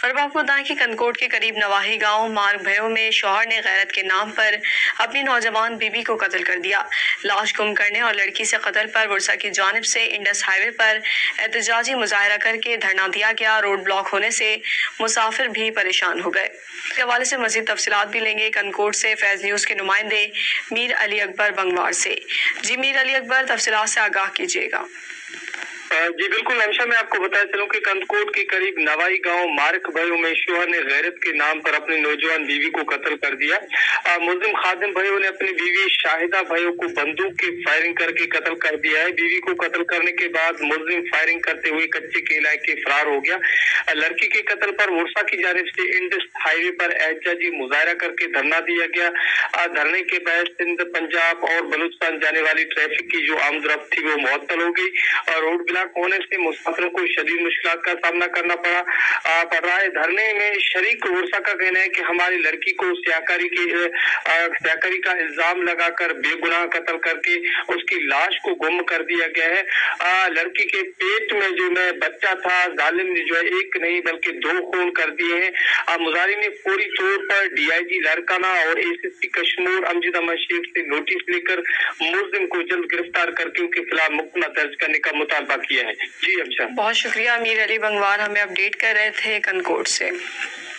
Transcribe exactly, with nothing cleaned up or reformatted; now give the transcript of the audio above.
और अब आपको बताएं कि कनकोट के करीब नवाही गांव मार्ग भयो में शौहर ने गैरत के नाम पर अपनी नौजवान बीवी को कत्ल कर दिया। लाश गुम करने और लड़की से कत्ल पर वर्सा की जानिब से इंडस हाईवे पर एहतजाजी मुजाहरा करके धरना दिया गया। रोड ब्लॉक होने से मुसाफिर भी परेशान हो गए। इसके हवाले से मजीद तफसीलात भी लेंगे कनकोट से फैज न्यूज़ के नुमाइंदे मीर अली अकबर बंगवार से। जी मीर अली अकबर, तफसीलात से आगाह कीजिएगा। जी बिल्कुल हमेशा मैं आपको बताया चलूं कि कनकोट के करीब नवाई गांव मार्क भयो में शौहर ने गैरत के नाम पर अपनी नौजवान बीवी को कत्ल कर दिया। मुस्लिम खादिम भयो ने अपनी बीवी शाहिदा भयो को बंदूक की फायरिंग करके कत्ल कर दिया है। बीवी को कत्ल करने के बाद मुस्लिम फायरिंग करते हुए कच्चे के इलाके फरार हो गया। लड़की के कत्ल पर वर्सा की जानिब से इंडस हाईवे पर एहतजाजी मुजाहरा करके धरना दिया गया। धरने के बाद सिंध, पंजाब और बलूचिस्तान जाने वाली ट्रैफिक की जो आमदरफ्त थी वो मुअत्तल हो गई और रोड ब्लॉक होने से मुसाफिरों को शदीद मुश्किल का सामना करना पड़ा आ, पड़ रहा है। धरने में शरीक वर्सा का कहना है कि हमारी लड़की को सियाकारी की सियाकारी का इल्जाम लगाकर बेगुनाह कत्ल करके उसकी लाश को गुम कर दिया गया है। आ, लड़की के पेट में जो में बच्चा था जालिम ने जो है एक नहीं बल्कि दो खून कर दिए हैं। मुजाहिरीन ने फौरी तौर पर डीआईजी लाड़काना और एसएसपी कश्मीर अमजद अहमद शेख से नोटिस लेकर मुलजिम को जल्द गिरफ्तार करके उनके खिलाफ मुकदमा दर्ज करने का मुतालबा किया है। जी अच्छा, बहुत शुक्रिया मीर अली बंगवार, हमें अपडेट कर रहे थे कनकोट से।